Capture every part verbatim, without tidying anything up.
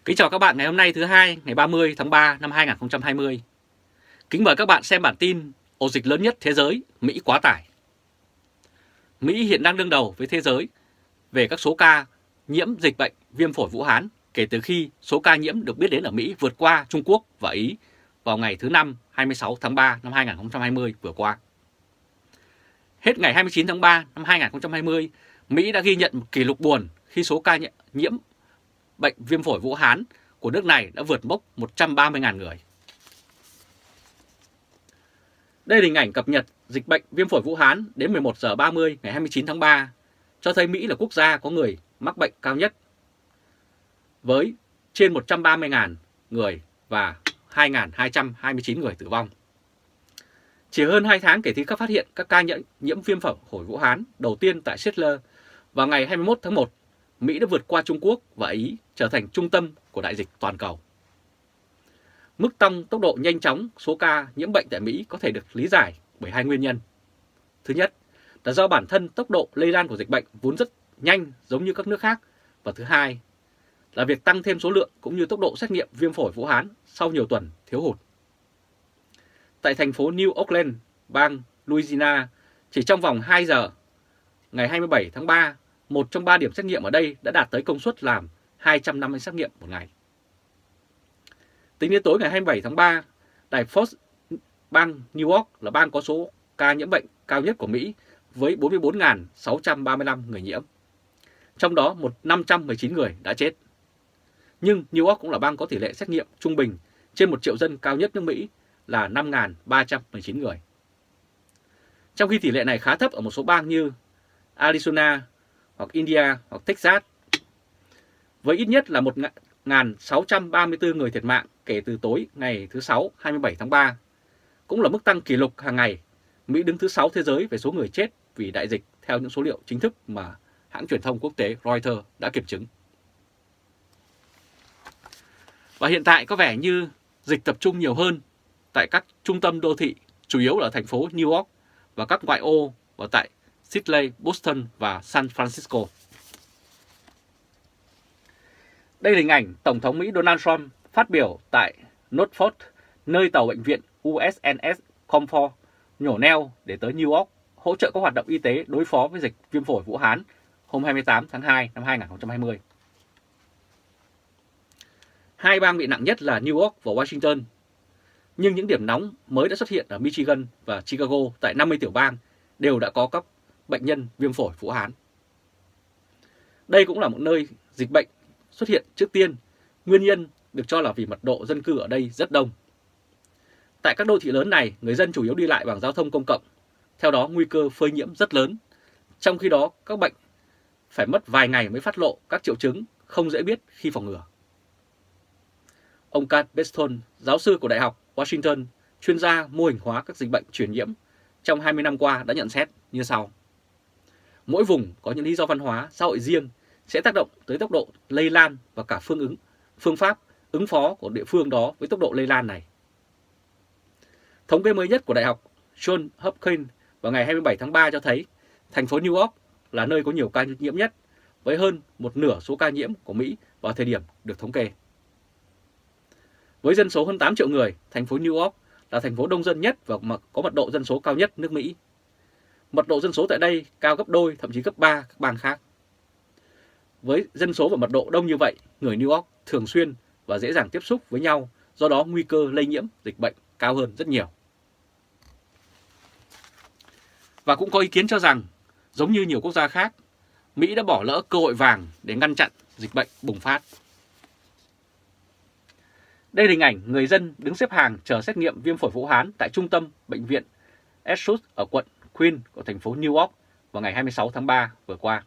Kính chào các bạn ngày hôm nay thứ hai, ngày ba mươi tháng ba năm hai nghìn không trăm hai mươi. Kính mời các bạn xem bản tin ổ dịch lớn nhất thế giới, Mỹ quá tải. Mỹ hiện đang đương đầu với thế giới về các số ca nhiễm dịch bệnh viêm phổi Vũ Hán kể từ khi số ca nhiễm được biết đến ở Mỹ vượt qua Trung Quốc và Ý vào ngày thứ Năm hai mươi sáu tháng ba năm hai nghìn không trăm hai mươi vừa qua. Hết ngày hai mươi chín tháng ba năm hai nghìn không trăm hai mươi, Mỹ đã ghi nhận một kỷ lục buồn khi số ca nhiễm bệnh viêm phổi Vũ Hán của nước này đã vượt mốc một trăm ba mươi nghìn người. Đây là hình ảnh cập nhật dịch bệnh viêm phổi Vũ Hán đến mười một giờ ba mươi ngày hai mươi chín tháng ba, cho thấy Mỹ là quốc gia có người mắc bệnh cao nhất với trên một trăm ba mươi nghìn người và hai nghìn hai trăm hai mươi chín người tử vong. Chỉ hơn hai tháng kể từ khi phát hiện các ca nhiễm viêm phổi Vũ Hán đầu tiên tại Seattle vào ngày hai mươi mốt tháng một, Mỹ đã vượt qua Trung Quốc và Ý trở thành trung tâm của đại dịch toàn cầu. Mức tăng tốc độ nhanh chóng số ca nhiễm bệnh tại Mỹ có thể được lý giải bởi hai nguyên nhân. Thứ nhất là do bản thân tốc độ lây lan của dịch bệnh vốn rất nhanh giống như các nước khác. Và thứ hai là việc tăng thêm số lượng cũng như tốc độ xét nghiệm viêm phổi Vũ Hán sau nhiều tuần thiếu hụt. Tại thành phố New Orleans, bang Louisiana, chỉ trong vòng hai giờ, ngày hai mươi bảy tháng ba, một trong ba điểm xét nghiệm ở đây đã đạt tới công suất làm hai trăm năm mươi xét nghiệm một ngày. Tính đến tối ngày hai mươi bảy tháng ba, đài Fox bang New York là bang có số ca nhiễm bệnh cao nhất của Mỹ với bốn mươi bốn nghìn sáu trăm ba mươi lăm người nhiễm. Trong đó năm trăm mười chín người đã chết. Nhưng New York cũng là bang có tỷ lệ xét nghiệm trung bình trên một triệu dân cao nhất nước Mỹ là năm nghìn ba trăm mười chín người. Trong khi tỷ lệ này khá thấp ở một số bang như Arizona hoặc India hoặc Texas, với ít nhất là một nghìn sáu trăm ba mươi tư người thiệt mạng kể từ tối ngày thứ Sáu hai mươi bảy tháng ba, cũng là mức tăng kỷ lục hàng ngày. Mỹ đứng thứ sáu thế giới về số người chết vì đại dịch theo những số liệu chính thức mà hãng truyền thông quốc tế Reuters đã kiểm chứng. Và hiện tại có vẻ như dịch tập trung nhiều hơn tại các trung tâm đô thị, chủ yếu là thành phố New York và các ngoại ô và tại Sydney, Boston và San Francisco. Đây là hình ảnh Tổng thống Mỹ Donald Trump phát biểu tại Norfolk, nơi tàu bệnh viện u ét en ét Comfort nhổ neo để tới New York hỗ trợ các hoạt động y tế đối phó với dịch viêm phổi Vũ Hán hôm hai mươi tám tháng hai năm hai nghìn không trăm hai mươi. Hai bang bị nặng nhất là New York và Washington, nhưng những điểm nóng mới đã xuất hiện ở Michigan và Chicago tại năm mươi tiểu bang đều đã có các bệnh nhân viêm phổi Vũ Hán. Đây cũng là một nơi dịch bệnh xuất hiện trước tiên, nguyên nhân được cho là vì mật độ dân cư ở đây rất đông. Tại các đô thị lớn này, người dân chủ yếu đi lại bằng giao thông công cộng, theo đó nguy cơ phơi nhiễm rất lớn. Trong khi đó, các bệnh phải mất vài ngày mới phát lộ các triệu chứng không dễ biết khi phòng ngừa. Ông Kat Beston, giáo sư của Đại học Washington, chuyên gia mô hình hóa các dịch bệnh truyền nhiễm trong hai mươi năm qua đã nhận xét như sau. Mỗi vùng có những lý do văn hóa, xã hội riêng sẽ tác động tới tốc độ lây lan và cả phương ứng, phương pháp ứng phó của địa phương đó với tốc độ lây lan này. Thống kê mới nhất của Đại học Johns Hopkins vào ngày hai mươi bảy tháng ba cho thấy thành phố New York là nơi có nhiều ca nhiễm nhất, với hơn một nửa số ca nhiễm của Mỹ vào thời điểm được thống kê. Với dân số hơn tám triệu người, thành phố New York là thành phố đông dân nhất và có mật độ dân số cao nhất nước Mỹ. Mật độ dân số tại đây cao gấp đôi, thậm chí gấp ba các bang khác. Với dân số và mật độ đông như vậy, người New York thường xuyên và dễ dàng tiếp xúc với nhau, do đó nguy cơ lây nhiễm dịch bệnh cao hơn rất nhiều. Và cũng có ý kiến cho rằng, giống như nhiều quốc gia khác, Mỹ đã bỏ lỡ cơ hội vàng để ngăn chặn dịch bệnh bùng phát. Đây là hình ảnh người dân đứng xếp hàng chờ xét nghiệm viêm phổi Vũ Hán tại trung tâm bệnh viện Essex ở quận Queens của thành phố New York vào ngày hai mươi sáu tháng ba vừa qua.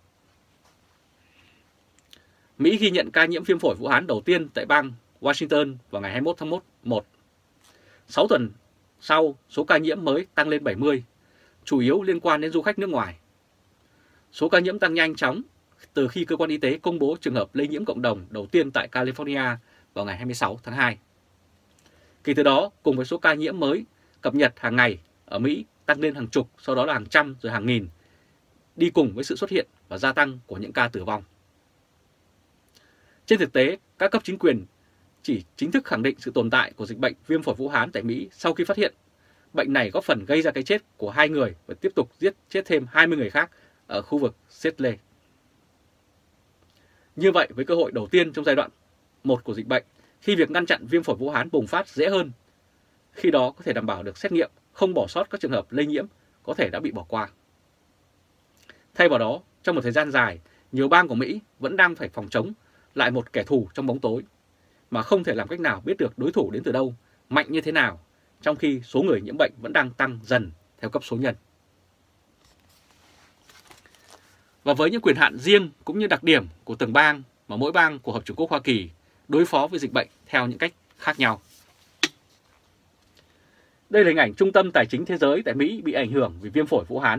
Mỹ ghi nhận ca nhiễm viêm phổi Vũ Hán đầu tiên tại bang Washington vào ngày hai mươi mốt tháng một. sáu tuần sau, số ca nhiễm mới tăng lên bảy mươi, chủ yếu liên quan đến du khách nước ngoài. Số ca nhiễm tăng nhanh chóng từ khi cơ quan y tế công bố trường hợp lây nhiễm cộng đồng đầu tiên tại California vào ngày hai mươi sáu tháng hai. Kể từ đó, cùng với số ca nhiễm mới cập nhật hàng ngày ở Mỹ tăng lên hàng chục, sau đó là hàng trăm rồi hàng nghìn, đi cùng với sự xuất hiện và gia tăng của những ca tử vong. Trên thực tế, các cấp chính quyền chỉ chính thức khẳng định sự tồn tại của dịch bệnh viêm phổi Vũ Hán tại Mỹ sau khi phát hiện bệnh này góp phần gây ra cái chết của hai người và tiếp tục giết chết thêm hai mươi người khác ở khu vực Seattle. Như vậy, với cơ hội đầu tiên trong giai đoạn một của dịch bệnh, khi việc ngăn chặn viêm phổi Vũ Hán bùng phát dễ hơn, khi đó có thể đảm bảo được xét nghiệm, không bỏ sót các trường hợp lây nhiễm có thể đã bị bỏ qua. Thay vào đó, trong một thời gian dài, nhiều bang của Mỹ vẫn đang phải phòng chống lại một kẻ thù trong bóng tối, mà không thể làm cách nào biết được đối thủ đến từ đâu, mạnh như thế nào, trong khi số người nhiễm bệnh vẫn đang tăng dần theo cấp số nhân. Và với những quyền hạn riêng cũng như đặc điểm của từng bang mà mỗi bang của Hợp chủng quốc Hoa Kỳ đối phó với dịch bệnh theo những cách khác nhau. Đây là hình ảnh trung tâm tài chính thế giới tại Mỹ bị ảnh hưởng vì viêm phổi Vũ Hán.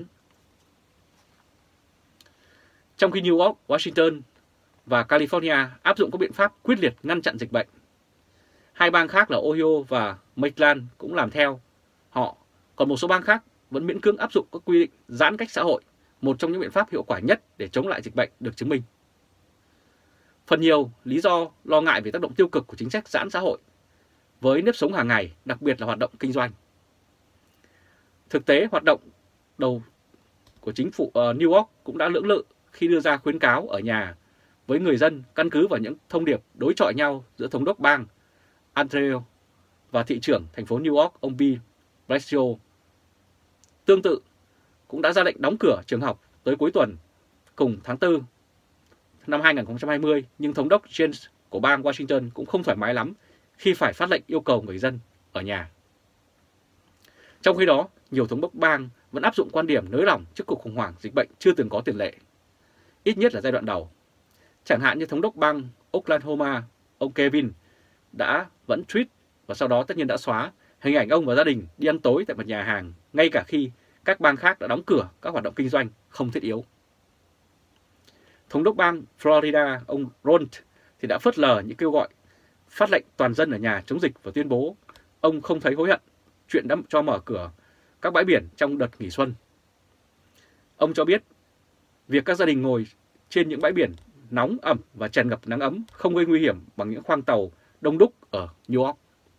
Trong khi New York, Washington và California áp dụng các biện pháp quyết liệt ngăn chặn dịch bệnh, hai bang khác là Ohio và Maryland cũng làm theo họ, còn một số bang khác vẫn miễn cưỡng áp dụng các quy định giãn cách xã hội, một trong những biện pháp hiệu quả nhất để chống lại dịch bệnh được chứng minh. Phần nhiều lý do lo ngại về tác động tiêu cực của chính sách giãn xã hội với nếp sống hàng ngày, đặc biệt là hoạt động kinh doanh. Thực tế, hoạt động đầu của chính phủ uh, New York cũng đã lưỡng lự khi đưa ra khuyến cáo ở nhà với người dân căn cứ vào những thông điệp đối chọi nhau giữa thống đốc bang Andrew và thị trưởng thành phố New York ông Bill Blasio. Tương tự, cũng đã ra lệnh đóng cửa trường học tới cuối tuần cùng tháng tư năm hai nghìn không trăm hai mươi, nhưng thống đốc James của bang Washington cũng không thoải mái lắm khi phải phát lệnh yêu cầu người dân ở nhà. Trong khi đó, nhiều thống đốc bang vẫn áp dụng quan điểm nới lỏng trước cuộc khủng hoảng dịch bệnh chưa từng có tiền lệ, ít nhất là giai đoạn đầu. Chẳng hạn như thống đốc bang Oklahoma, ông Kevin, đã vẫn tweet và sau đó tất nhiên đã xóa hình ảnh ông và gia đình đi ăn tối tại một nhà hàng, ngay cả khi các bang khác đã đóng cửa các hoạt động kinh doanh không thiết yếu. Thống đốc bang Florida, ông Ron thì đã phớt lờ những kêu gọi phát lệnh toàn dân ở nhà chống dịch và tuyên bố ông không thấy hối hận chuyện đã cho mở cửa các bãi biển trong đợt nghỉ xuân. Ông cho biết việc các gia đình ngồi trên những bãi biển nóng ẩm và tràn ngập nắng ấm không gây nguy hiểm bằng những khoang tàu đông đúc ở New York.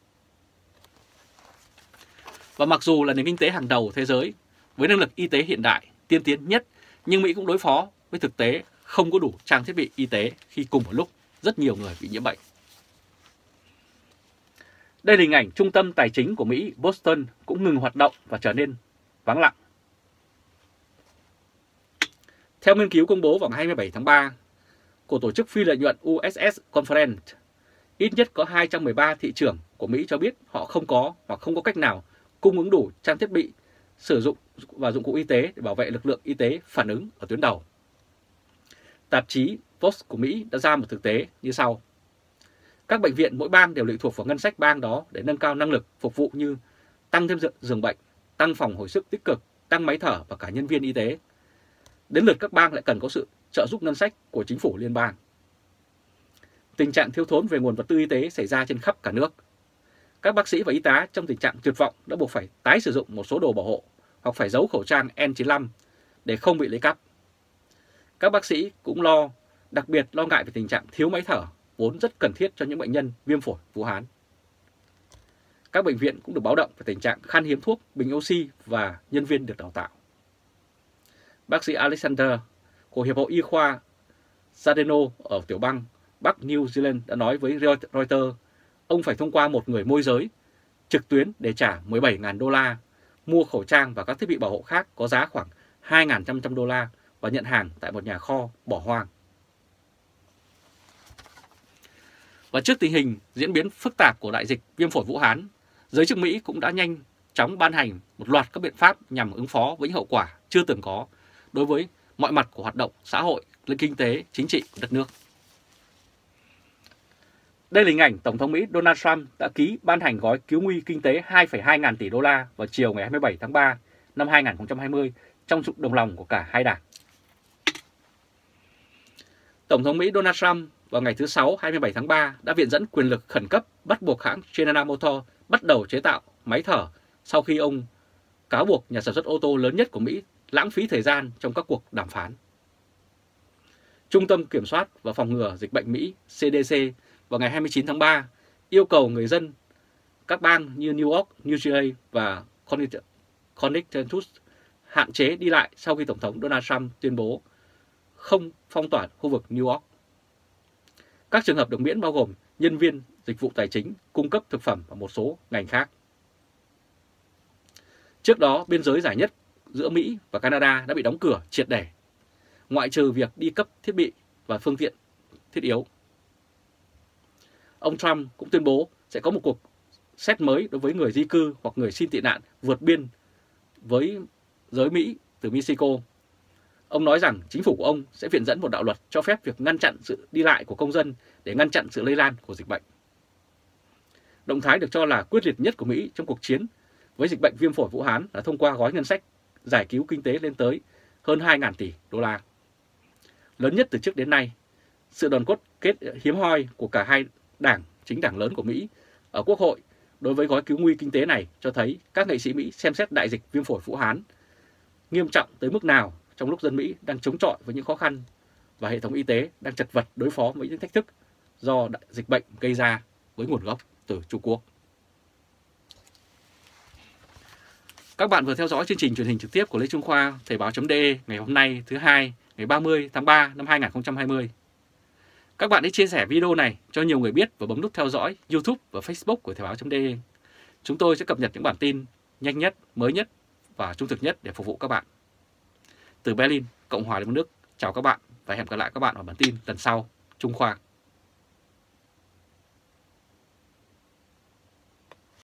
Và mặc dù là nền kinh tế hàng đầu thế giới với năng lực y tế hiện đại, tiên tiến nhất, nhưng Mỹ cũng đối phó với thực tế không có đủ trang thiết bị y tế khi cùng một lúc rất nhiều người bị nhiễm bệnh. Đây là hình ảnh trung tâm tài chính của Mỹ, Boston, cũng ngừng hoạt động và trở nên vắng lặng. Theo nghiên cứu công bố vào ngày hai mươi bảy tháng ba của tổ chức phi lợi nhuận u ét ét Conference, ít nhất có hai trăm mười ba thị trưởng của Mỹ cho biết họ không có hoặc không có cách nào cung ứng đủ trang thiết bị, sử dụng và dụng cụ y tế để bảo vệ lực lượng y tế phản ứng ở tuyến đầu. Tạp chí Post của Mỹ đã ra một thực tế như sau. Các bệnh viện mỗi bang đều lệ thuộc vào ngân sách bang đó để nâng cao năng lực phục vụ như tăng thêm giường bệnh, tăng phòng hồi sức tích cực, tăng máy thở và cả nhân viên y tế. Đến lượt các bang lại cần có sự trợ giúp ngân sách của chính phủ liên bang. Tình trạng thiếu thốn về nguồn vật tư y tế xảy ra trên khắp cả nước. Các bác sĩ và y tá trong tình trạng tuyệt vọng đã buộc phải tái sử dụng một số đồ bảo hộ hoặc phải giấu khẩu trang N chín mươi lăm để không bị lấy cắp. Các bác sĩ cũng lo, đặc biệt lo ngại về tình trạng thiếu máy thở, vốn rất cần thiết cho những bệnh nhân viêm phổi Vũ Hán. Các bệnh viện cũng được báo động về tình trạng khan hiếm thuốc, bình oxy và nhân viên được đào tạo. Bác sĩ Alexander của Hiệp hội Y khoa Zadeno ở tiểu bang Bắc New Zealand đã nói với Reuters ông phải thông qua một người môi giới trực tuyến để trả mười bảy nghìn đô la, mua khẩu trang và các thiết bị bảo hộ khác có giá khoảng hai nghìn năm trăm đô la và nhận hàng tại một nhà kho bỏ hoang. Và trước tình hình diễn biến phức tạp của đại dịch viêm phổi Vũ Hán, giới chức Mỹ cũng đã nhanh chóng ban hành một loạt các biện pháp nhằm ứng phó với những hậu quả chưa từng có đối với mọi mặt của hoạt động xã hội, kinh tế, chính trị của đất nước. Đây là hình ảnh Tổng thống Mỹ Donald Trump đã ký ban hành gói cứu nguy kinh tế hai phẩy hai ngàn tỷ đô la vào chiều ngày hai mươi bảy tháng ba năm hai nghìn không trăm hai mươi trong sự đồng lòng của cả hai đảng. Tổng thống Mỹ Donald Trump vào ngày thứ Sáu hai mươi bảy tháng ba đã viện dẫn quyền lực khẩn cấp bắt buộc hãng General Motors bắt đầu chế tạo máy thở sau khi ông cáo buộc nhà sản xuất ô tô lớn nhất của Mỹ lãng phí thời gian trong các cuộc đàm phán. Trung tâm Kiểm soát và Phòng ngừa Dịch bệnh Mỹ C D C vào ngày hai mươi chín tháng ba yêu cầu người dân các bang như New York, New Jersey và Connecticut hạn chế đi lại sau khi Tổng thống Donald Trump tuyên bố không phong tỏa khu vực New York. Các trường hợp được miễn bao gồm nhân viên dịch vụ tài chính, cung cấp thực phẩm và một số ngành khác. Trước đó, biên giới dài nhất giữa Mỹ và Canada đã bị đóng cửa triệt để, ngoại trừ việc đi cấp thiết bị và phương tiện thiết yếu. Ông Trump cũng tuyên bố sẽ có một cuộc xét mới đối với người di cư hoặc người xin tị nạn vượt biên với giới Mỹ từ Mexico. Ông nói rằng chính phủ của ông sẽ viện dẫn một đạo luật cho phép việc ngăn chặn sự đi lại của công dân để ngăn chặn sự lây lan của dịch bệnh. Động thái được cho là quyết liệt nhất của Mỹ trong cuộc chiến với dịch bệnh viêm phổi Vũ Hán là thông qua gói ngân sách giải cứu kinh tế lên tới hơn hai nghìn tỷ đô la. Lớn nhất từ trước đến nay, sự đoàn kết hiếm hoi của cả hai đảng chính đảng lớn của Mỹ ở Quốc hội đối với gói cứu nguy kinh tế này cho thấy các nghị sĩ Mỹ xem xét đại dịch viêm phổi Vũ Hán nghiêm trọng tới mức nào trong lúc dân Mỹ đang chống chọi với những khó khăn và hệ thống y tế đang chật vật đối phó với những thách thức do đại dịch bệnh gây ra với nguồn gốc từ Trung Quốc. Các bạn vừa theo dõi chương trình truyền hình trực tiếp của Lê Trung Khoa, Thời báo.de ngày hôm nay thứ hai, ngày ba mươi tháng ba năm hai nghìn không trăm hai mươi. Các bạn hãy chia sẻ video này cho nhiều người biết và bấm nút theo dõi YouTube và Facebook của Thời báo.de. Chúng tôi sẽ cập nhật những bản tin nhanh nhất, mới nhất và trung thực nhất để phục vụ các bạn. Từ Berlin, Cộng hòa Liên bang Đức, chào các bạn và hẹn gặp lại các bạn ở bản tin lần sau. Trung Khoa.